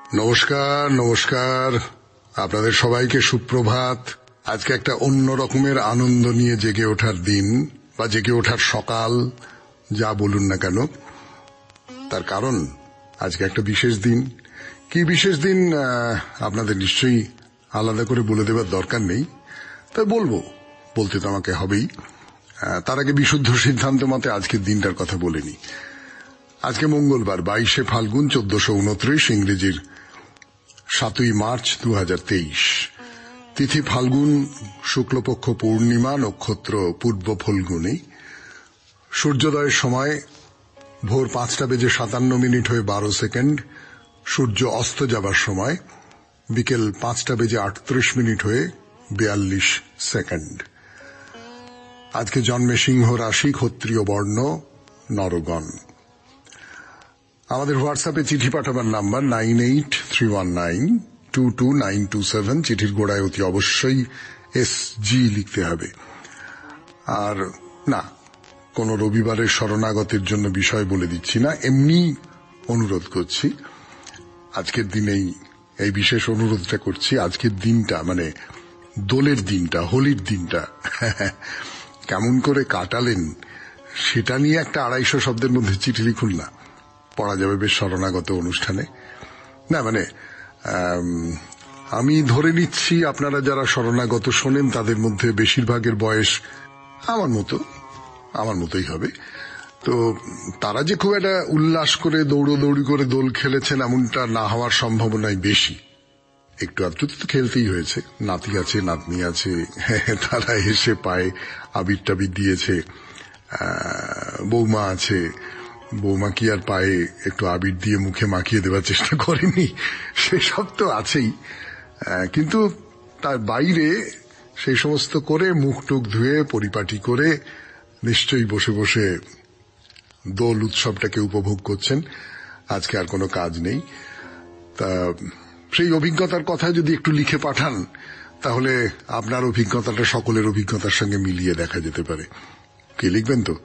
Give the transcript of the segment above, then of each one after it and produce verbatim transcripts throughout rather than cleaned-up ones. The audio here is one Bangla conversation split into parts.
নমস্কার নমস্কার আপনাদের সবাইকে সুপ্রভাত। আজকে একটা অন্য রকমের আনন্দ নিয়ে জেগে ওঠার দিন বা জেগে ওঠার সকাল, যা বলুন না কেন। তার কারণ আজকে একটা বিশেষ দিন। কি বিশেষ দিন আপনাদের নিশ্চয়ই আলাদা করে বলে দেবার দরকার নেই, তাই বলবো, বলতে তো আমাকে হবেই। তার আগে বিশুদ্ধ সিদ্ধান্ত মতে আজকের দিনটার কথা বলে নি। আজকে মঙ্গলবার বাইশে ফাল্গুন চোদ্দশো উনত্রিশ, ইংরেজির সাতই মার্চ দু হাজার তেইশ। তিথি ফাল্গুন, শুক্লপক্ষ পূর্ণিমা, নক্ষত্র পূর্ব ফল্গুনী। সূর্যোদয়ের সময় ভোর পাঁচটা বেজে সাতান্ন মিনিট হয়ে বারো সেকেন্ড। সূর্য অস্ত যাবার সময় বিকেল পাঁচটা বেজে আটত্রিশ মিনিট হয়ে বিয়াল্লিশ সেকেন্ড। আজকে জন্মে সিংহ রাশি, ক্ষত্রিয় বর্ণ, নরগণ। আমাদের হোয়াটসঅ্যাপে চিঠি পাঠাবার number nine eight three one nine two two nine two seven. চিঠির গোড়ায় অতি অবশ্যই এস জি লিখতে হবে। আর না, কোন রবিবারের শরণাগতের জন্য বিষয় বলে দিচ্ছি না, এমনি অনুরোধ করছি। আজকের দিনেই এই বিশেষ অনুরোধটা করছি। আজকের দিনটা মানে দোলের দিনটা, হোলির দিনটা কেমন করে কাটালেন সেটা নিয়ে একটা আড়াইশো শব্দের মধ্যে চিঠি লিখুন না, পড়া যাবে বেশ শরণাগত অনুষ্ঠানে। না মানে আমি ধরে নিচ্ছি আপনারা যারা শরণাগত শোনেন তাদের মধ্যে বেশিরভাগের বয়স আমার মতো, আমার মতোই হবে। তো তারা যে খুব একটা উল্লাস করে দৌড়দৌড়ি করে দোল খেলেছেন এমনটা না হওয়ার সম্ভাবনাই বেশি। একটু আধটু তো খেলতেই হয়েছে, নাতি আছে নাতনি আছে, তারা এসে পায়ে আবির টাবির দিয়েছে। বৌমা আছে, বৌমা কি আর পায়ে একটু আবির দিয়ে মুখে মাখিয়ে দেওয়ার চেষ্টা করেনি? সেসব তো আছেই, কিন্তু তার বাইরে সেই সমস্ত করে মুখ টুক ধুয়ে পরিপাটি করে নিশ্চয়ই বসে বসে দোল উৎসবটাকে উপভোগ করছেন। আজকে আর কোনো কাজ নেই। তা সেই অভিজ্ঞতার কথা যদি একটু লিখে পাঠান তাহলে আপনার অভিজ্ঞতাটা সকলের অভিজ্ঞতার সঙ্গে মিলিয়ে দেখা যেতে পারে। কি লিখবেন তো?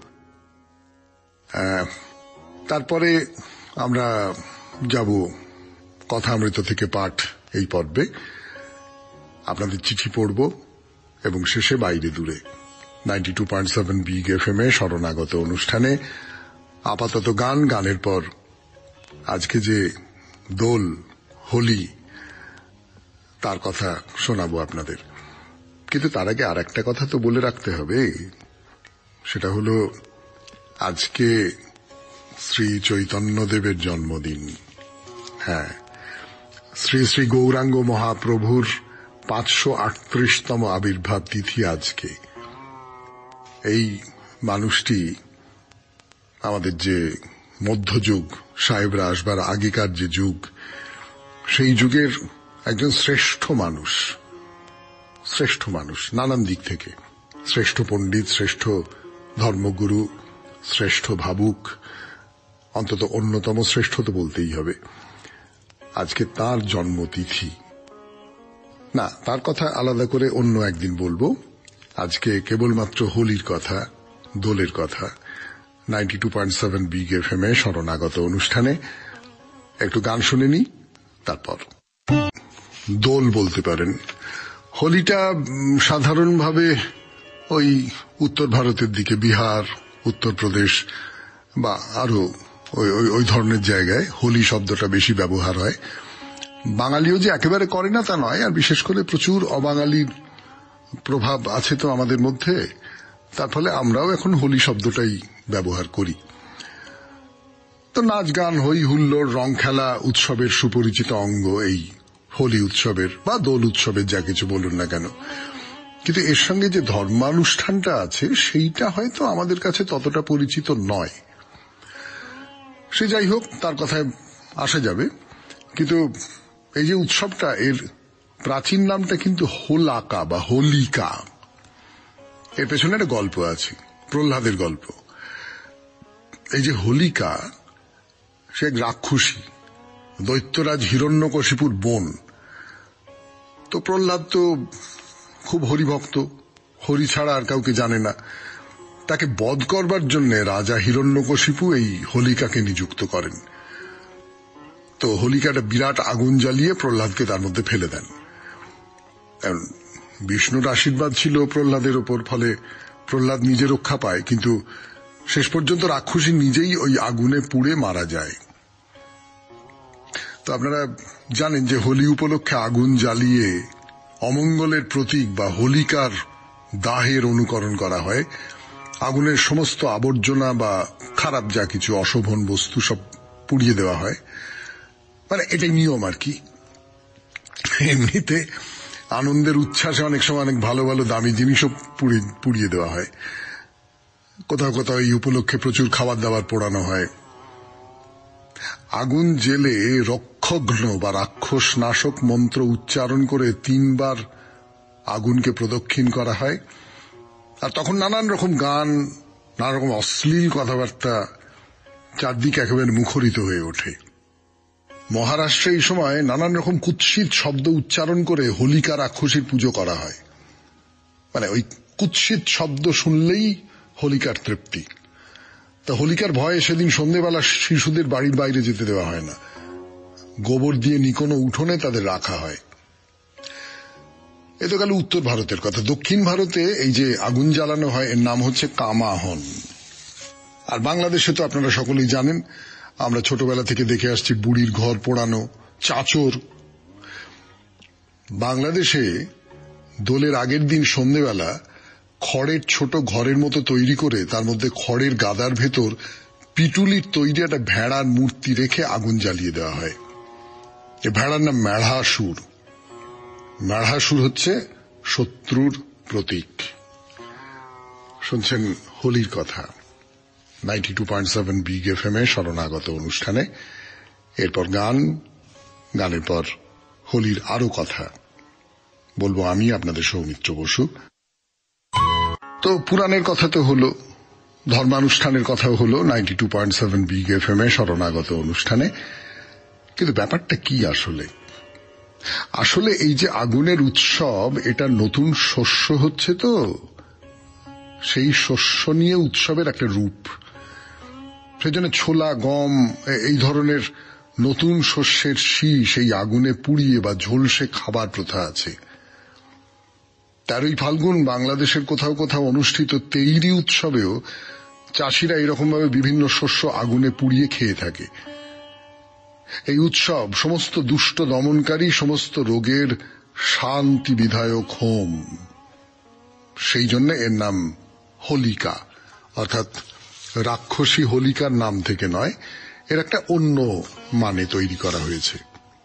তারপরে আমরা যাব কথামৃত থেকে পাঠ এই পর্বে। আপনাদের চিঠি পড়ব এবং শেষে বাইরে দূরে ninety two point seven big F M এ শরণাগত অনুষ্ঠানে আপাতত গান, গানের পর আজকে যে দোল, হোলি, তার কথা শোনাবো আপনাদের। কিন্তু তার আগে আর একটা কথা তো বলে রাখতে হবে, সেটা হলো আজকে শ্রী চৈতন্যদেবের জন্মদিন। হ্যাঁ, শ্রী শ্রী গৌরাঙ্গ মহাপ্রভুর পাঁচশো আটত্রিশতম আবির্ভাব তিথি আজকে। এই মানুষটি আমাদের যে মধ্যযুগ, সাহেবরা আসবার আগেকার যে যুগ, সেই যুগের একজন শ্রেষ্ঠ মানুষ। শ্রেষ্ঠ মানুষ নানান দিক থেকে, শ্রেষ্ঠ পণ্ডিত, শ্রেষ্ঠ ধর্মগুরু, শ্রেষ্ঠ ভাবুক, অন্তত অন্যতম শ্রেষ্ঠ তো বলতেই হবে। আজকে তার জন্মতিথি। না, তার কথা আলাদা করে অন্য একদিন বলবো। আজকে কেবলমাত্র হোলির কথা, দোলের কথা ninety two point seven big F M এ শরণাগত অনুষ্ঠানে একটু গান শুনে নি, তারপর দোল বলতে পারেন। হোলিটা সাধারণভাবে ওই উত্তর ভারতের দিকে, বিহার, উত্তরপ্রদেশ বা আরো ওই ধরনের জায়গায় হোলি শব্দটা বেশি ব্যবহার হয়। বাঙালিও যে একেবারে করে না তা নয়, আর বিশেষ করে প্রচুর অবাঙালির প্রভাব আছে তো আমাদের মধ্যে, তার ফলে আমরাও এখন হোলি শব্দটাই ব্যবহার করি। তো নাচ গান, হই হুল্লোড়, রং খেলা উৎসবের সুপরিচিত অঙ্গ এই হোলি উৎসবের বা দোল উৎসবের, যা কিছু বলুন না কেন। কিন্তু এর সঙ্গে যে ধর্মানুষ্ঠানটা আছে সেইটা হয়তো আমাদের কাছে ততটা পরিচিত নয়। সে যাই হোক, তার কথায় আসা যাবে। কিন্তু এই যে উৎসবটা, এর প্রাচীন নামটা কিন্তু হোলাকা বা হোলিকা। এর পেছনে একটা গল্প আছে, প্রহ্লাদের গল্প। এই যে হোলিকা, সে এক রাক্ষসী, দৈত্যরাজ হিরণ্যকশিপুর বোন। তো প্রহ্লাদ তো খুব হরিভক্ত, হরি ছাড়া আর কাউকে জানে না। তাকে বধ করবার জন্য রাজা হিরণ্যকশিপু এই হোলিকাকে নিযুক্ত করেন। তো হোলিকা একটা বিরাট আগুন জ্বালিয়ে প্রহ্লাদকে তার মধ্যে ফেলে দেন। বিষ্ণুর আশীর্বাদ ছিল প্রহ্লাদের ওপর, ফলে প্রহ্লাদ নিজে রক্ষা পায়, কিন্তু শেষ পর্যন্ত রাক্ষসী নিজেই ওই আগুনে পুড়ে মারা যায়। তো আপনারা জানেন যে হোলি উপলক্ষে আগুন জ্বালিয়ে অমঙ্গলের প্রতীক বা হোলিকার দাহের অনুকরণ করা হয়। আগুনের সমস্ত আবর্জনা বা খারাপ যা কিছু অশোভন বস্তু সব পুড়িয়ে দেওয়া হয়, মানে এটাই নিয়ম আর কি। এমনিতে আনন্দের উচ্ছ্বাসে অনেক সময় অনেক ভালো ভালো দামি জিনিসও পুড়িয়ে দেওয়া হয়। কোথাও কোথাও এই উপলক্ষে প্রচুর খাবার দাবার পোড়ানো হয়। আগুন জেলে রক্ষঘ্ন বা রাক্ষস নাশক মন্ত্র উচ্চারণ করে তিনবার আগুনকে প্রদক্ষিণ করা হয়। আর তখন নানান রকম গান, নানা রকম অশ্লীল কথাবার্তা চারদিকে একেবারে মুখরিত হয়ে ওঠে। মহারাষ্ট্রে এই সময় নানান রকম কুৎসিত শব্দ উচ্চারণ করে হোলিকা রাক্ষসীর পুজো করা হয়। মানে ওই কুৎসিত শব্দ শুনলেই হোলিকার তৃপ্তি। তা হোলিকার ভয়ে সেদিন সন্ধ্যেবেলা শিশুদের বাড়ির বাইরে যেতে দেওয়া হয় না, গোবর দিয়ে নিকোনো উঠোনে তাদের রাখা হয়। এ তো গেল উত্তর ভারতের কথা। দক্ষিণ ভারতে এই যে আগুন জ্বালানো হয় এর নাম হচ্ছে কামাহন। আর বাংলাদেশে তো আপনারা সকলেই জানেন, আমরা ছোটবেলা থেকে দেখে আসছি বুড়ির ঘর পোড়ানো, চাচর। বাংলাদেশে দোলের আগের দিন সন্ধ্যেবেলা খড়ের ছোট ঘরের মতো তৈরি করে তার মধ্যে খড়ের গাদার ভেতর পিটুলির তৈরি একটা ভেড়ার মূর্তি রেখে আগুন জ্বালিয়ে দেওয়া হয়। এ ভেড়ার নাম মেঢ়াসুর। মেঢ়াসুর হচ্ছে শত্রুর প্রতীক। শুনছেন হোলির কথা ninety two point seven big F M এ শরণাগত অনুষ্ঠানে। এরপর গান, গানের পর হোলির আরো কথা বলবো আমি, আপনাদের সৌমিত্র বসু। তো পুরাণের কথা তো হলো, ধর্মানুষ্ঠানের কথাও হলো ninety two point seven big F M এ শরণাগত অনুষ্ঠানে। কিন্তু ব্যাপারটা কি আসলে? আসলে এই যে আগুনের উৎসব, এটা নতুন শস্য হচ্ছে, তো সেই শস্য নিয়ে উৎসবের একটা রূপ। সেজন্য ছোলা, গম এই ধরনের নতুন শস্যের শীষ এই আগুনে পুড়িয়ে বা ঝলসে খাবার প্রথা আছে। তেরোই ফাল্গুন বাংলাদেশের কোথাও কোথাও অনুষ্ঠিত তেইরি উৎসবেও চাষিরা এরকম ভাবে বিভিন্ন শস্য আগুনে পুড়িয়ে খেয়ে থাকে। এই উৎসব সমস্ত দুষ্ট দমনকারী, সমস্ত রোগের শান্তি বিধায়ক হোম। সেই জন্য এর নাম হোলিকা, অর্থাৎ রাক্ষসী হোলিকার নাম থেকে নয়, এর একটা অন্য মানে তৈরি করা হয়েছে।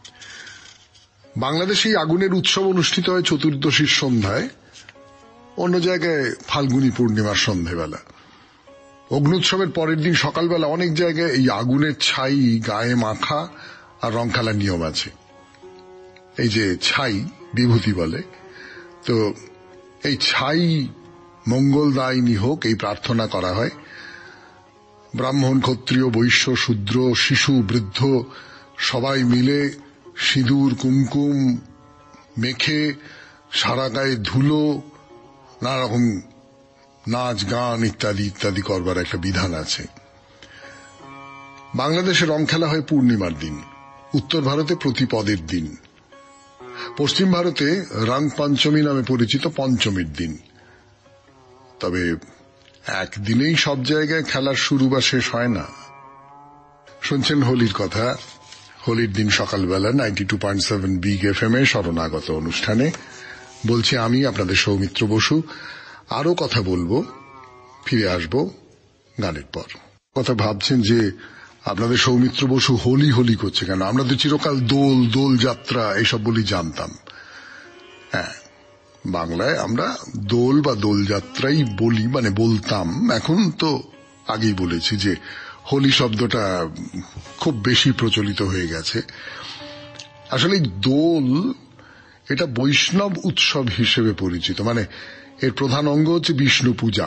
বাংলাদেশে এই আগুনের উৎসব অনুষ্ঠিত হয় চতুর্দশীর সন্ধ্যায়, অন্য জায়গায় ফাল্গুনী পূর্ণিমার সন্ধেবেলা। অগ্নুৎসবের পরের দিন সকালবেলা অনেক জায়গায় এই আগুনের ছাই গায়ে মাখা আর রং খেলার নিয়ম আছে। এই যে ছাই বিভূতি বলে, তো এই ছাই মঙ্গলদায়িনী হোক এই প্রার্থনা করা হয়। ব্রাহ্মণ, ক্ষত্রিয়, বৈশ্য, শূদ্র, শিশু, বৃদ্ধ সবাই মিলে সিঁদুর কুমকুম মেখে সারা গায়ে ধুলো, নানা রকম নাচ গান ইত্যাদি ইত্যাদি করবার একটা বিধান আছে। বাংলাদেশে রং খেলা হয় পূর্ণিমার দিন, উত্তর ভারতে প্রতিপদের দিন, পশ্চিম ভারতে রং পঞ্চমী নামে পরিচিত পঞ্চমীর দিন। তবে একদিনেই সব জায়গায় খেলার শুরু বা শেষ হয় না। শুনছেন হোলির কথা, হোলির দিন সকালবেলা ninety two point seven big F M এ শরণাগত অনুষ্ঠানে। বলছি আমি, আপনাদের সৌমিত্র বসু। আরো কথা বলবো, ফিরে আসবো গানের পর। কথা ভাবছেন যে আপনাদের সৌমিত্র বসু হোলি হোলি করছে কেন? আমরা তো চিরকাল দোল, দোল যাত্রা এইসব বলি জানতাম। হ্যাঁ, বাংলায় আমরা দোল বা দোলযাত্রাই বলি, মানে বলতাম। এখন তো আগেই বলেছি যে হোলি শব্দটা খুব বেশি প্রচলিত হয়ে গেছে। আসলে দোল এটা বৈষ্ণব উৎসব হিসেবে পরিচিত, মানে এর প্রধান অঙ্গ হচ্ছে বিষ্ণু পূজা।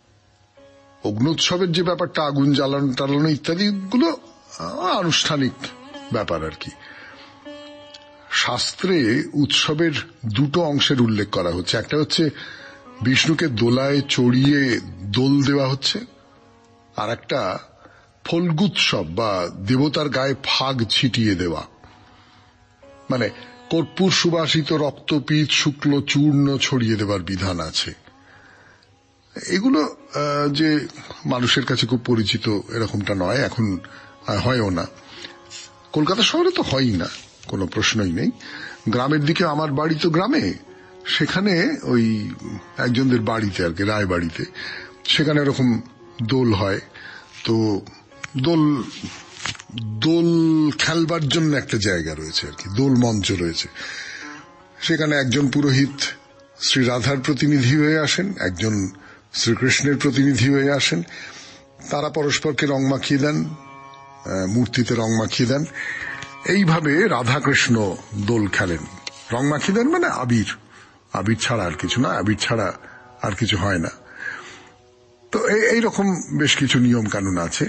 অগ্নুৎসবের যে ব্যাপারটা, আগুন জ্বালানো টালানো ইত্যাদি গুলো আনুষ্ঠানিক ব্যাপার আর কি। শাস্ত্রে উৎসবের দুটো অংশের উল্লেখ করা হচ্ছে। একটা হচ্ছে বিষ্ণুকে দোলায় চড়িয়ে দোল দেওয়া হচ্ছে, আর একটা ফল্গুৎসব বা দেবতার গায়ে ফাগ ছিটিয়ে দেওয়া, মানে কর্পূর সুবাসিত রক্তপীত শুক্ল চূর্ণ ছড়িয়ে দেবার বিধান আছে। এগুলো যে মানুষের কাছে খুব পরিচিত এরকমটা নয়, এখন হয়ও না। কলকাতা শহরে তো হয়ই না, কোনো প্রশ্নই নেই। গ্রামের দিকে, আমার বাড়ি তো গ্রামে, সেখানে ওই একজনদের বাড়িতে আর কি, রায় বাড়িতে, সেখানে এরকম দোল হয়। তো দোল দোল খেলবার জন্য একটা জায়গা রয়েছে আর কি, দোল মঞ্চ রয়েছে। সেখানে একজন পুরোহিত শ্রী রাধার প্রতিনিধি হয়ে আসেন, একজন শ্রীকৃষ্ণের প্রতিনিধি হয়ে আসেন। তারা পরস্পরকে রং মাখিয়ে দেন, মূর্তিতে রং মাখিয়ে দেন। এইভাবে রাধাকৃষ্ণ দোল খেলেন। রং মাখিয়ে দেন মানে আবির, আবির ছাড়া আর কিছু না, আবির ছাড়া আর কিছু হয় না। তো এইরকম বেশ কিছু নিয়ম কানুন আছে।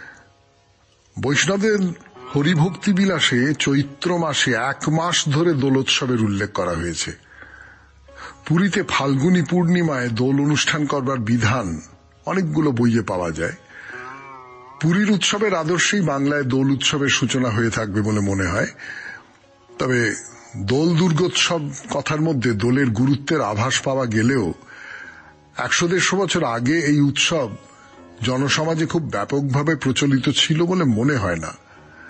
বৈষ্ণবদের হরিভক্তি বিলাসে চৈত্র মাসে এক মাস ধরে দোলোৎসবের উল্লেখ করা হয়েছে। পুরীতে ফাল্গুনী পূর্ণিমায় দোল অনুষ্ঠান করবার বিধান অনেকগুলো বইয়ে পাওয়া যায়। পুরীর উৎসবের আদর্শেই বাংলায় দোল উৎসবের সূচনা হয়ে থাকবে বলে মনে হয়। তবে দোল দুর্গোৎসব কথার মধ্যে দোলের গুরুত্বের আভাস পাওয়া গেলেও একশো দেড়শো বছর আগে এই উৎসব জনসমাজে খুব ব্যাপকভাবে প্রচলিত ছিল বলে মনে হয় না।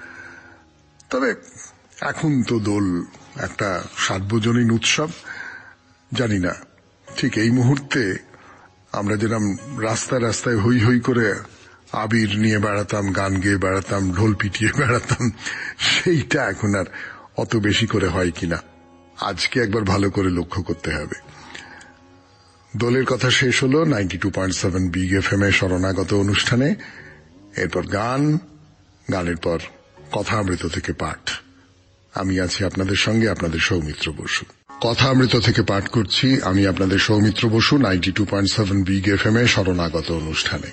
তবে এখন তো দোল একটা সার্বজনীন উৎসব। জানি না ঠিক এই মুহূর্তে আমরা যেরকম রাস্তায় রাস্তায় হই হই করে আবির নিয়ে বেড়াতাম, গান গেয়ে বেড়াতাম, ঢোল পিটিয়ে বেড়াতাম, সেইটা এখন আর অত বেশি করে হয় কিনা আজকে একবার ভালো করে লক্ষ্য করতে হবে। দোলের কথা শেষ হলো ninety two point seven big F M এ শরণাগত অনুষ্ঠানে। এরপর গান, গানের পর কথা অমৃত থেকে পাঠ। আমি আছি আপনাদের সঙ্গে, আপনাদের সৌমিত্র বসু। কথা অমৃত থেকে পাঠ করছি আমি আপনাদের Soumitra Basu, ninety two point seven big F M এ শরণাগত অনুষ্ঠানে।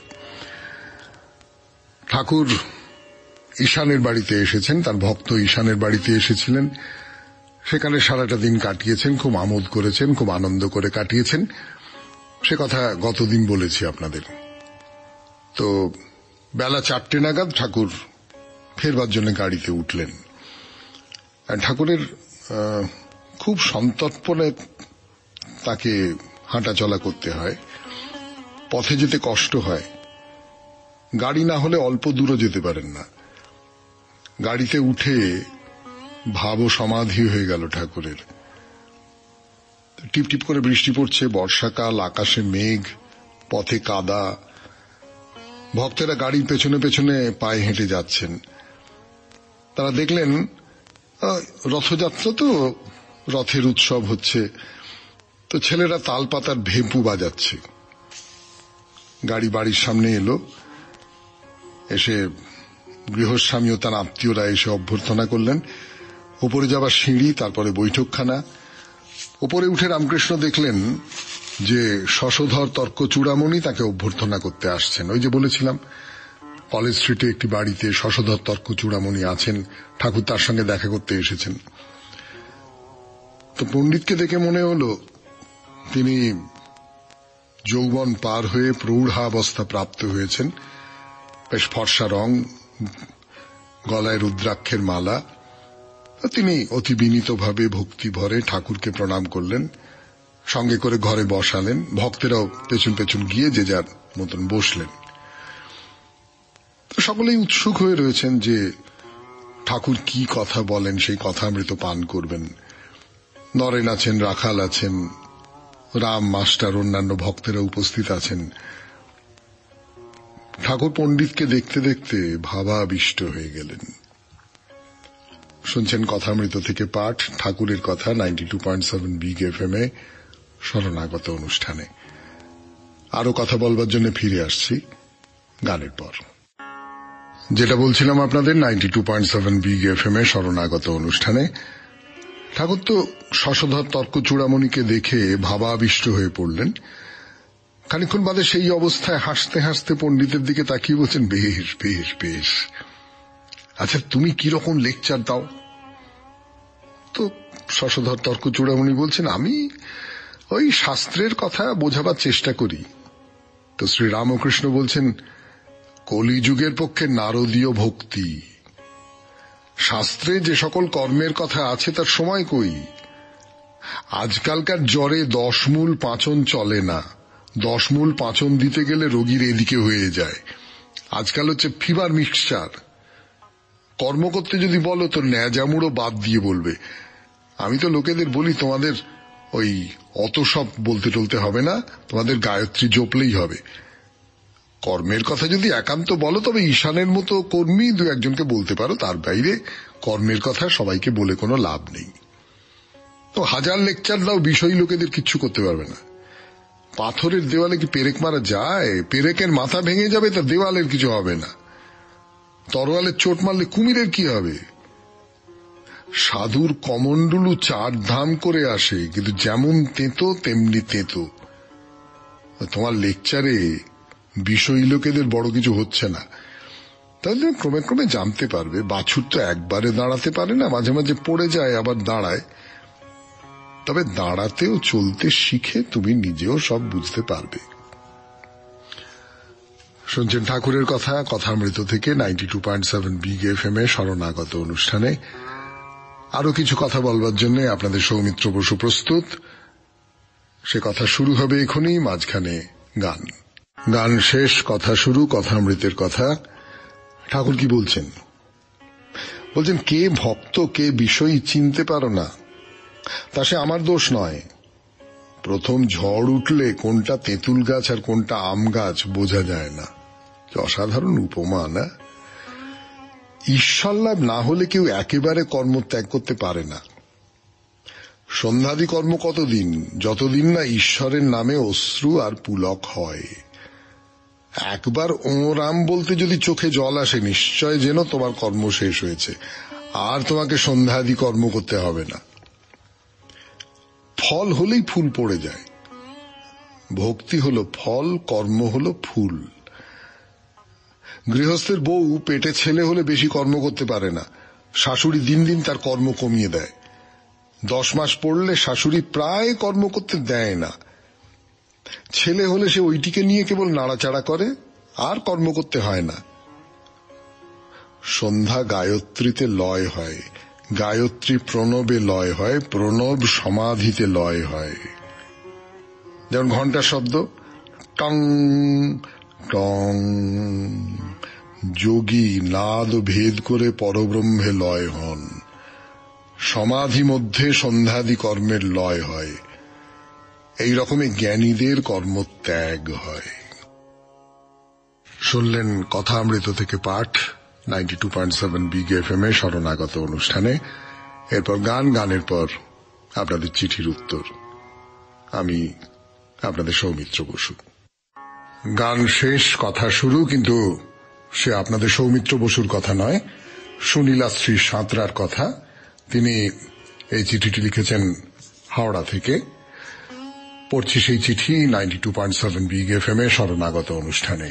ঠাকুর ঈশানের বাড়িতে এসেছেন, তার ভক্ত ঈশানের বাড়িতে এসেছিলেন। সেখানে সারাটা দিন কাটিয়েছেন, খুব আমোদ করেছেন, খুব আনন্দ করে কাটিয়েছেন। সে কথা গতদিন বলেছি আপনাদের। তো বেলা চারটে নাগাদ ঠাকুর ফেরবার জন্য গাড়িতে উঠলেন। ঠাকুরের খুব সন্তর্পণে তাকে হাঁটা চলা করতে হয়, পথে যেতে কষ্ট হয়। গাড়ি না হলে অল্প দূরও যেতে পারেন না। গাড়িতে উঠে ভাব ও সমাধি হয়ে গেল ঠাকুরের। টিপটিপ করে বৃষ্টি পড়ছে, বর্ষাকাল, আকাশে মেঘ, পথে কাদা। ভক্তেরা গাড়ির পেছনে পেছনে পায়ে হেঁটে যাচ্ছেন। তারা দেখলেন রথযাত্রা, তো রথের উৎসব হচ্ছে, তো ছেলেরা তালপাতার ভেপু বাজাচ্ছে। গাড়ি বাড়ির সামনে এলো, এসে গৃহস্বামী ও তার আত্মীয়রা এসে অভ্যর্থনা করলেন। উপরে যাবার সিঁড়ি, তারপরে বৈঠকখানা। উপরে উঠে রামকৃষ্ণ দেখলেন যে শশধর তর্ক চূড়ামণি তাকে অভ্যর্থনা করতে আসছেন। ওই যে বলেছিলাম কলেজ স্ট্রিটে একটি বাড়িতে শশধর তর্ক চূড়ামণি আছেন, ঠাকুর তার সঙ্গে দেখা করতে এসেছেন। তো পণ্ডিতকে দেখে মনে হলো তিনি যৌবন পার হয়ে প্রৌঢ়াবস্থা প্রাপ্ত হয়েছেন। বেশ ফর্সা রং, গলায় রুদ্রাক্ষের মালা। তিনি অতি বিনীতভাবে ভক্তি ভরে ঠাকুরকে প্রণাম করলেন, সঙ্গে করে ঘরে বসালেন। ভক্তেরাও পেছন পেছন গিয়ে যে যার মতন বসলেন। তো সকলেই উৎসুক হয়ে রয়েছেন যে ঠাকুর কি কথা বলেন, সেই কথা অমৃত পান করবেন। নরেন আছেন, রাখাল আছেন, রাম মাস্টার, অন্যান্য ভক্তেরা উপস্থিত আছেন। ঠাকুর পণ্ডিতকে দেখতে দেখতে ভাবাবিষ্ট হয়ে গেলেন। শুনছেন কথামৃত থেকে পাঠ, ঠাকুরের কথা, ninety two point seven big F M এ শরণাগত অনুষ্ঠানে। আরো কথা বলবার জন্য ফিরে আসছি গানের পর। যেটা বলছিলাম আপনাদের, ninety two point seven big F M এ শরণাগত অনুষ্ঠানে ঠাকুর তো শশধর তর্ক চূড়ামণিকে দেখে ভাবাবিষ্ট হয়ে পড়লেন। খানিক্ষণ বাদে সেই অবস্থায় হাসতে হাসতে পণ্ডিতের দিকে তাকিয়ে বলছেন, বেশ বেশ বেশ, আচ্ছা তুমি কিরকম লেকচার দাও? তো শশধর তর্ক চূড়ামণি বলছেন, আমি ওই শাস্ত্রের কথা বোঝাবার চেষ্টা করি। তো শ্রী রামকৃষ্ণ বলছেন, কলিযুগের পক্ষে নারদীয় ভক্তি। শাস্ত্রে যে সকল কর্মের কথা আছে তার সময় কই? আজকালকার জ্বরে দশ মূল পাঁচন চলে না। দশ মূল পাঁচন দিতে গেলে রোগীর এদিকে হয়ে যায়। আজকাল হচ্ছে ফিভার মিক্সচার। কর্ম করতে যদি বলো তো ন্যাজামুড়ো বাদ দিয়ে বলবে। আমি তো লোকেদের বলি, তোমাদের ওই অত সব বলতে টলতে হবে না, তোমাদের গায়ত্রী জপলেই হবে। কর্মের কথা যদি একান্ত বলো তবে ঈশানের মতো কর্মী দু একজনকে বলতে পারো, তার বাইরে কর্মের কথা সবাইকে বলে কোনো লাভ নেই। তো হাজার লেকচার দাও, বিষয়ী লোকেদের কিচ্ছু করতে পারবে না। পাথরের দেওয়ালে কি পেরেক মারা যায়? পেরেকের মাথা ভেঙে যাবে, তা দেওয়ালের কিছু হবে না। তরোয়ালের চোট মারলে কুমিরের কি হবে? সাধুর কমণ্ডলু চার ধাম করে আসে, কিন্তু যেমন তেতো তেমনি তেতো। তোমার লেকচারে বিষয়ী লোকেদের বড় কিছু হচ্ছে না, তাহলে তুমি ক্রমে ক্রমে জানতে পারবে। বাছুর তো একবারে দাঁড়াতে পারে না, মাঝে মাঝে পড়ে যায় আবার দাঁড়ায়। তবে দাঁড়াতেও চলতে শিখে তুমি নিজেও সব বুঝতে পারবে। শুনছেন ঠাকুরের কথা, কথামৃত থেকে ninety two point seven big F M এ শরণাগত অনুষ্ঠানে। আরো কিছু কথা বলবার জন্য আপনাদের সৌমিত্র বসু প্রস্তুত। সে কথা শুরু হবে এখনই, মাঝখানে গান। গান শেষ, কথা শুরু, কথামৃতের কথা। ঠাকুর কি বলছেন? বলছেন, কে ভক্ত কে বিষয় চিনতে পারো না, তা সে আমার দোষ নয়। প্রথম ঝড় উঠলে কোনটা তেঁতুল গাছ আর কোনটা আম গাছ বোঝা যায় না। অসাধারণ উপমা না? ঈশ্বর লাভ না হলে কেউ একেবারে কর্ম ত্যাগ করতে পারে না। সন্ধ্যাদি কর্ম কতদিন? যতদিন না ঈশ্বরের নামে অশ্রু আর পুলক হয়। একবার ও রাম বলতে যদি চোখে জল আসে, নিশ্চয় যেন তোমার কর্ম শেষ হয়েছে, আর তোমাকে সন্ধ্যাদি কর্ম করতে হবে না। ফল হলেই ফুল পড়ে যায়। ভক্তি হলো ফল, কর্ম হলো ফুল। গৃহস্থের বউ পেটে ছেলে হলে বেশি কর্ম করতে পারে না। শাশুড়ি দিন দিন তার কর্ম কমিয়ে দেয়। দশ মাস পড়লে শাশুড়ি প্রায় কর্ম করতে দেয় না। ছেলে হলে সে ওইটিকে নিয়ে কেবল নাড়াচাড়া করে, আর কর্ম করতে হয় না। সন্ধ্যা গায়ত্রীতে লয় হয়, গায়ত্রী প্রণবে লয় হয়, প্রণব সমাধিতে লয় হয়। যেমন ঘন্টার শব্দ টং টং, যোগী নাদ ভেদ করে পরব্রহ্মে লয় হন। সমাধি মধ্যে সন্ধ্যাদি কর্মের লয় হয়। এই রকমই জ্ঞানীদের কর্মত্যাগ হয়। শুনলেন কথামৃত থেকে পাঠ ninety two point seven big F M এ শরণাগত অনুষ্ঠানে। এরপর গান, গানের পর আপনাদের চিঠির উত্তর। আমি আপনাদের সৌমিত্র বসু। গান শেষ, কথা শুরু, কিন্তু সে আপনাদের সৌমিত্র বসুর কথা নয়, সুনীলা শ্রী সাঁতরার কথা। তিনি এই চিঠিটি লিখেছেন হাওড়া থেকে। পড়ছি সেই চিঠি ninety two point seven big F M এ শরণাগত অনুষ্ঠানে।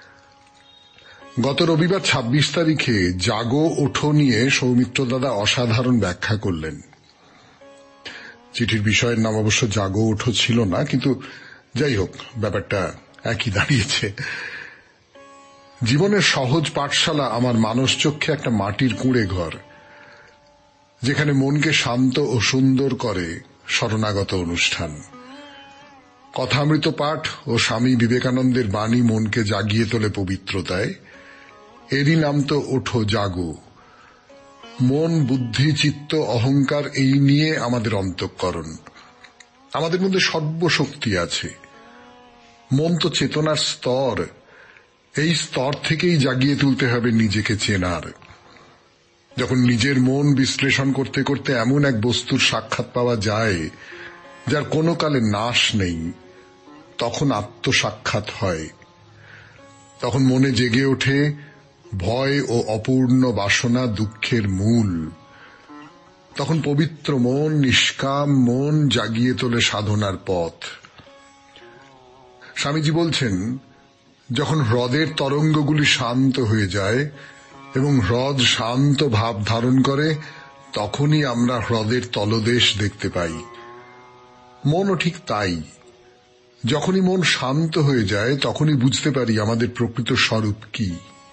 গত রবিবার ছাব্বিশ তারিখে জাগো ওঠো নিয়ে সৌমিত্র দাদা অসাধারণ ব্যাখ্যা করলেন। চিঠির বিষয়ের নাম অবশ্য জাগো ওঠো ছিল না, কিন্তু যাই হোক, ব্যাপারটা একই দাঁড়িয়েছে। জীবনের সহজ পাঠশালা আমার মানসচক্ষে একটা মাটির কুঁড়ে ঘর, যেখানে মনকে শান্ত ও সুন্দর করে শরণাগত অনুষ্ঠান। কথামৃত পাঠ ও স্বামী বিবেকানন্দের বাণী মনকে জাগিয়ে তোলে পবিত্রতায়। এরই নাম তো ওঠো জাগো। মন, বুদ্ধি, চিত্ত, অহংকার এই নিয়ে আমাদের অন্তঃকরণ। আমাদের মধ্যে সর্বশক্তি আছে। মন তো চেতনার স্তর। এই স্তর থেকেই জাগিয়ে তুলতে হবে নিজেকে চেনার। যখন নিজের মন বিশ্লেষণ করতে করতে এমন এক বস্তুর সাক্ষাৎ পাওয়া যায় যার কোনো কালে নাশ নেই, তখন আত্মসাক্ষাৎ হয়। তখন মনে জেগে ওঠে ভয় ও অপূর্ণ বাসনা দুঃখের মূল। তখন পবিত্র মন, নিষ্কাম মন জাগিয়ে তোলে সাধনার পথ। স্বামীজি বলছেন, যখন হ্রদের তরঙ্গগুলি শান্ত হয়ে যায় এবং হ্রদ শান্ত ভাব ধারণ করে, তখনই আমরা হ্রদের তলদেশ দেখতে পাই। মনও ঠিক তাই। যখনই মন শান্ত হয়ে যায় তখনই বুঝতে পারি আমাদের প্রকৃত স্বরূপ কি।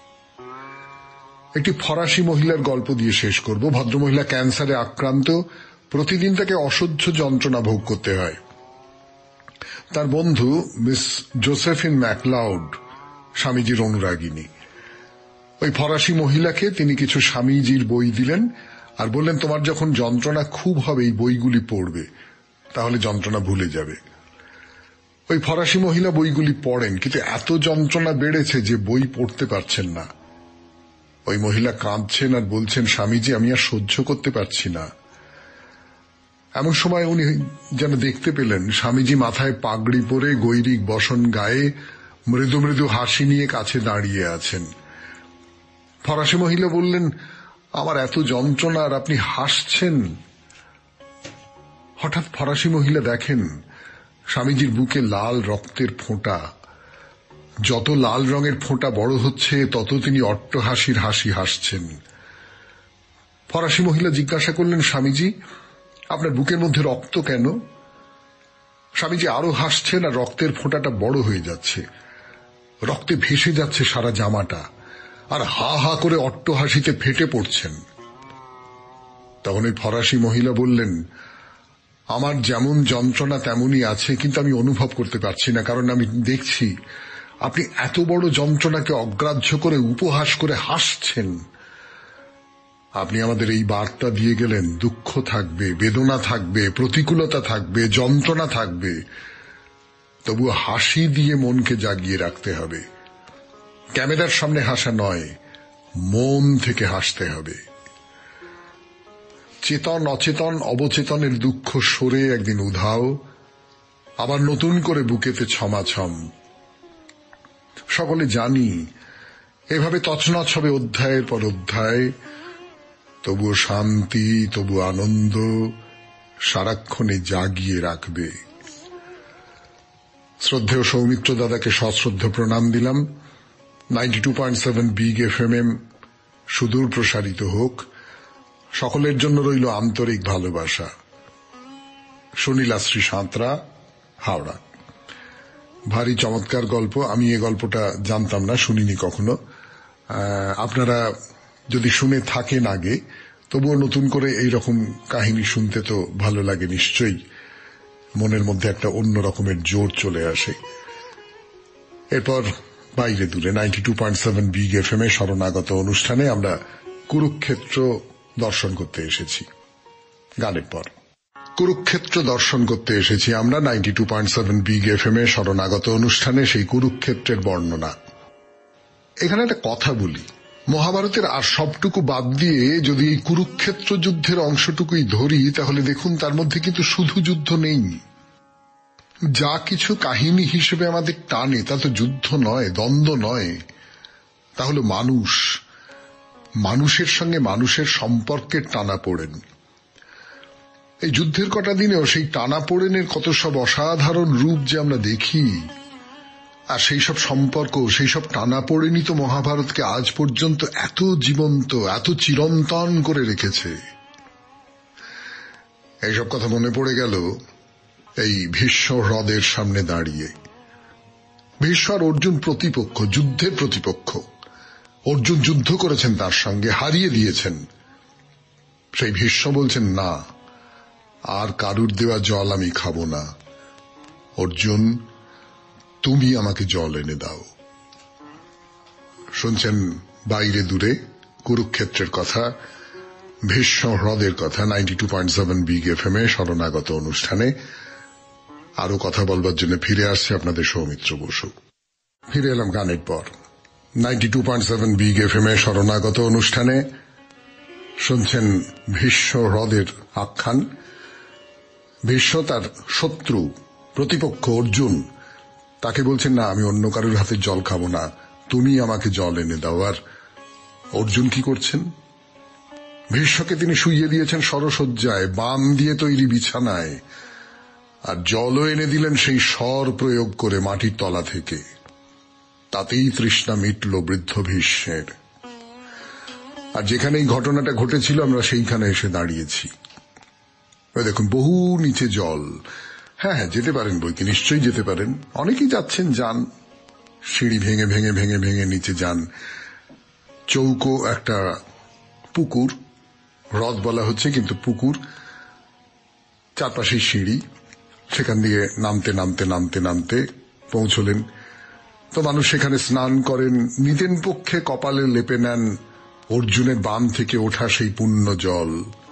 একটি ফরাসি মহিলার গল্প দিয়ে শেষ করব। ভদ্রমহিলা ক্যান্সারে আক্রান্ত, প্রতিদিন তাকে অসহ্য যন্ত্রণা ভোগ করতে হয়। তার বন্ধু মিস জোসেফিন ম্যাকলাউড স্বামীজির অনুরাগিনী। ওই ফরাসি মহিলাকে তিনি কিছু স্বামীজির বই দিলেন আর বললেন, তোমার যখন যন্ত্রণা খুব হবে এই বইগুলি পড়বে, তাহলে যন্ত্রণা ভুলে যাবে। ওই ফরাসি মহিলা বইগুলি পড়েন, কিন্তু এত যন্ত্রণা বেড়েছে যে বই পড়তে পারছেন না। ওই মহিলা কাঁদছেন আর বলছেন, স্বামীজি আমি আর সহ্য করতে পারছি না। এমন সময় উনি যেন দেখতে পেলেন স্বামীজি মাথায় পাগড়ি পরে গৈরিক বসন গায়ে মৃদু মৃদু হাসি নিয়ে কাছে দাঁড়িয়ে আছেন। ফরাসি মহিলা বললেন, আমার এত যন্ত্রণা আর আপনি হাসছেন। হঠাৎ ফরাসি মহিলা দেখেন স্বামীজির বুকে লাল রক্তের ফোঁটা। যত লাল রঙের ফোঁটা বড় হচ্ছে তত তিনি অট্টহাসির হাসি হাসছেন। ফরাসি মহিলা জিজ্ঞাসা করলেন, স্বামীজি আপনার বুকের মধ্যে রক্ত কেন? স্বামীজি আরো হাসছেন আর রক্তের ফোঁটাটা বড় হয়ে যাচ্ছে, রক্তে ভেসে যাচ্ছে সারা জামাটা, আর হা হা করে অট্টহাসিতে ফেটে পড়ছেন। তখন ওই ফরাসি মহিলা বললেন, আমার যেমন যন্ত্রণা তেমনই আছে, কিন্তু আমি অনুভব করতে পারছি না, কারণ আমি দেখছি আপনি এত বড় যন্ত্রণাকে অগ্রাহ্য করে উপহাস করে হাসছেন। আপনি আমাদের এই বার্তা দিয়ে গেলেন, দুঃখ থাকবে, বেদনা থাকবে, প্রতিকূলতা থাকবে, যন্ত্রণা থাকবে, তবু হাসি দিয়ে মনকে জাগিয়ে রাখতে হবে। ক্যামেরার সামনে হাসা নয়, মন থেকে হাসতে হবে। চেতন অচেতন অবচেতনের দুঃখ সরে একদিন উধাও, আবার নতুন করে বুকেতে ছমাছম। সকলে জানি এভাবে তছনছ হবে অধ্যায়ের পর অধ্যায়, তবুও শান্তি, তবু আনন্দ সারাক্ষণে জাগিয়ে রাখবে। শ্রদ্ধেয় সৌমিত্র দাদাকে সশ্রদ্ধ প্রণাম দিলাম। Ninety two point seven big F M M সুদূর প্রসারিত হোক। সকলের জন্য রইল আন্তরিক ভালোবাসা। সুনীলাশ্রী সাঁতরা, হাওড়া। ভারী চমৎকার গল্প। আমি এ গল্পটা জানতাম না, শুনিনি কখনো। আপনারা যদি শুনে থাকেন আগে, তবুও নতুন করে এইরকম কাহিনী শুনতে তো ভালো লাগে নিশ্চয়ই। মনের মধ্যে একটা অন্য রকমের জোর চলে আসে। এরপর বাইরে দূরে ninety two point seven big F M এ শরণাগত অনুষ্ঠানে আমরা কুরুক্ষেত্র দর্শন করতে এসেছি। গানের পর কুরুক্ষেত্র দর্শন করতে এসেছি আমরা ninety two point seven big F M এ শরণাগত অনুষ্ঠানে। সেই কুরুক্ষেত্রের বর্ণনা। এখানে একটা কথা বলি, মহাভারতের আর সবটুকু বাদ দিয়ে যদি কুরুক্ষেত্র যুদ্ধের অংশটুকুই ধরি, তাহলে দেখুন তার মধ্যে কিন্তু শুধু যুদ্ধ নেই। যা কিছু কাহিনী হিসেবে আমাদের টানে তা তো যুদ্ধ নয়, দ্বন্দ্ব নয়, তা হলো মানুষ, মানুষের সঙ্গে মানুষের সম্পর্কের টানাপোড়েন। এই যুদ্ধের কটা দিনেও সেই টানাপোড়েনের কত সব অসাধারণ রূপ যে আমরা দেখি, আর সেই সব সম্পর্ক, সেই সব টানাপোড়েনই তো মহাভারতকে আজ পর্যন্ত এত জীবন্ত, এত চিরন্তন করে রেখেছে। এইসব কথা মনে পড়ে গেল এই ভীষ্ম হ্রদের সামনে দাঁড়িয়ে। ভীষ্ম আর অর্জুন প্রতিপক্ষ, যুদ্ধের প্রতিপক্ষ। অর্জুন যুদ্ধ করেছেন তার সঙ্গে, হারিয়ে দিয়েছেন। সেই ভীষ্ম বলছেন, না, আর কারুর দেওয়া জল আমি খাবো না। অর্জুন, তুমি আমাকে জল এনে দাও। শুনছেন বাইরে দূরে কুরুক্ষেত্রের কথা, ভীষ্ম হ্রদের কথা ninety two point seven big F M এ শরণাগত অনুষ্ঠানে। আরো কথা বলবার জন্য ফিরে আসছে আপনাদের সৌমিত্র বসু। ফিরে এলাম গানের পর। Ninety two point seven big F M এ শরণাগত অনুষ্ঠানে শুনছেন ভীষ্ম হ্রদের আখ্যান। ভীষ্ম তার শত্রু, প্রতিপক্ষ অর্জুন, তাকে বলছেন, না, আমি অন্য কারোর হাতে জল খাবো না, তুমি আমাকে জল এনে দাও। আর অর্জুন কি করছেন? ভীষ্মকে তিনি শুইয়ে দিয়েছেন সরসজ্জায়, বাম দিয়ে তৈরি বিছানায়, আর জলও এনে দিলেন সেই স্বর প্রয়োগ করে মাটির তলা থেকে। তাতেই তৃষ্ণা মিটল বৃদ্ধ ভীষ্মের। আর যেখানে এই ঘটনাটা ঘটেছিল আমরা সেইখানে এসে দাঁড়িয়েছি। দেখুন, বহু নিচে জল। হ্যাঁ হ্যাঁ যেতে পারেন বইকি, নিশ্চয়ই যেতে পারেন। অনেকেই যাচ্ছেন, যান, সিঁড়ি ভেঙে ভেঙে ভেঙে ভেঙে নিচে যান। চৌকো একটা পুকুর, হ্রদ বলা হচ্ছে কিন্তু পুকুর, চারপাশে সিঁড়ি, সেখান দিয়ে নামতে নামতে নামতে নামতে পৌঁছলেন। তো মানুষ সেখানে স্নান করেন, নিতেন পক্ষে কপালে লেপে নেন অর্জুনের বাম থেকে ওঠা সেই পুণ্য জল।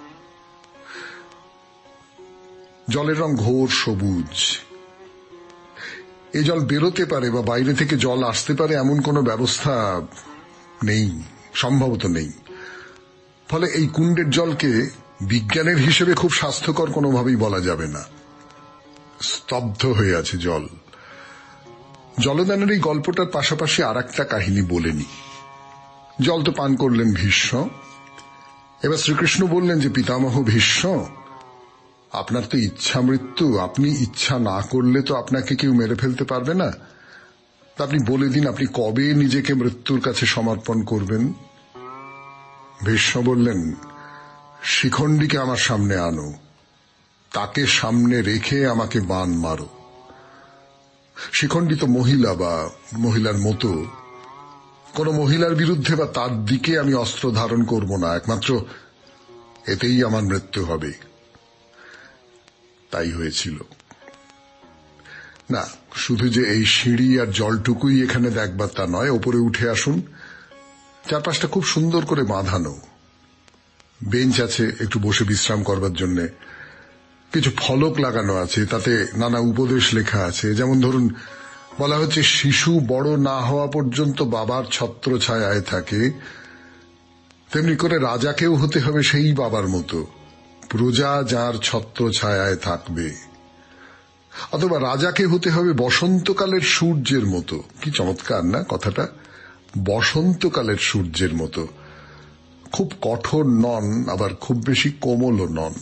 জলের রং ঘোর সবুজ। এই জল বেরোতে পারে বা বাইরে থেকে জল আসতে পারে এমন কোনো ব্যবস্থা নেই, সম্ভবত নেই। ফলে এই কুণ্ডের জলকে বিজ্ঞানের হিসেবে খুব স্বাস্থ্যকর কোনোভাবেই বলা যাবে না। স্তব্ধ হয়ে আছে জল। জলদানের এই গল্পটার পাশাপাশি আর একটা কাহিনী বলেনি। জল তো পান করলেন ভীষ্ম। এবার শ্রীকৃষ্ণ বললেন যে পিতামহ ভীষ্ম, আপনার তো ইচ্ছা মৃত্যু, আপনি ইচ্ছা না করলে তো আপনাকে কেউ মেরে ফেলতে পারবে না। তা আপনি বলে দিন আপনি কবে নিজেকে মৃত্যুর কাছে সমর্পণ করবেন। ভীষ্ম বললেন, শিখণ্ডীকে আমার সামনে আনো, তাকে সামনে রেখে আমাকে বাণ মারো। শিখণ্ডী তো মহিলা বা মহিলার মতো, কোন মহিলার বিরুদ্ধে বা তার দিকে আমি অস্ত্র ধারণ করব না, একমাত্র এতেই আমার মৃত্যু হবে। তাই হয়েছিল। না, শুধু যে এই সিঁড়ি আর জলটুকুই এখানে দেখবার তা নয়, ওপরে উঠে আসুন। চারপাশটা খুব সুন্দর করে বাঁধানো, বেঞ্চ আছে একটু বসে বিশ্রাম করবার জন্য, কিছু ফলক লাগানো আছে, তাতে নানা উপদেশ লেখা আছে। যেমন ধরুন, বলা হচ্ছে শিশু বড় না হওয়া পর্যন্ত বাবার ছত্র ছায়ায় থাকে, তেমনি করে রাজাকেও হতে হবে সেই বাবার মতো, প্রজা যার ছত্র ছায়ায় থাকবে। অথবা রাজাকে হতে হবে বসন্তকালের সূর্যের মতো। কি চমৎকার না কথাটা, বসন্তকালের সূর্যের মতো। খুব কঠোর নন, আবার খুব বেশি কোমলও নন।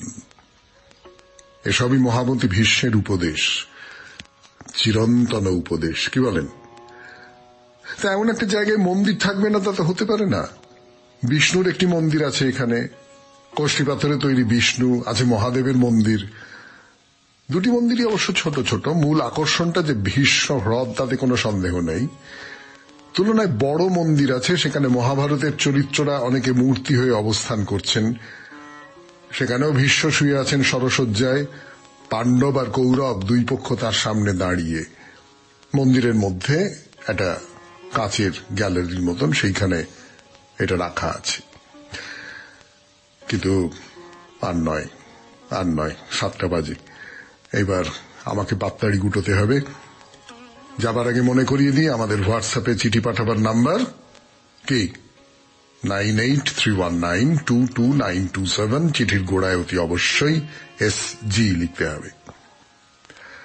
এসবই মহামতি ভীষ্মের উপদেশ, চিরন্তন উপদেশ। কি বলেন? তা এমন একটা জায়গায় মন্দির থাকবে না তা তো হতে পারে না। বিষ্ণুর একটি মন্দির আছে এখানে, কষ্টি পাথরে তৈরি বিষ্ণু আছে, মহাদেবের মন্দির। দুটি মন্দিরই অবশ্য ছোট ছোট। মূল আকর্ষণটা যে ভীষ্ম হ্রদ তাতে কোনো সন্দেহ নেই। তুলনায় বড় মন্দির আছে, সেখানে মহাভারতের চরিত্ররা অনেকে মূর্তি হয়ে অবস্থান করছেন। সেখানেও ভীষ্ম শুয়ে আছেন সরসজ্জায়, পাণ্ডব আর কৌরব দুই পক্ষ তার সামনে দাঁড়িয়ে। মন্দিরের মধ্যে একটা কাঁচের গ্যালারির মতন, সেইখানে এটা রাখা আছে। কিন্তু আর নয়, আর নয়, সাতটা বাজে। এবার আমাকে পাত্তাড়ি গুটোতে হবে। যাবার আগে মনে করিয়ে দিই, আমাদের হোয়াটসঅ্যাপে চিঠি পাঠাবার নাম্বার কি nine eight three one nine two two nine two seven. চিঠির গোড়ায় অতি অবশ্যই এস জি লিখতে হবে।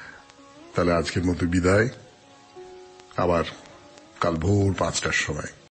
তাহলে আজকের মতো বিদায়, আবার কাল ভোর পাঁচটার সময়।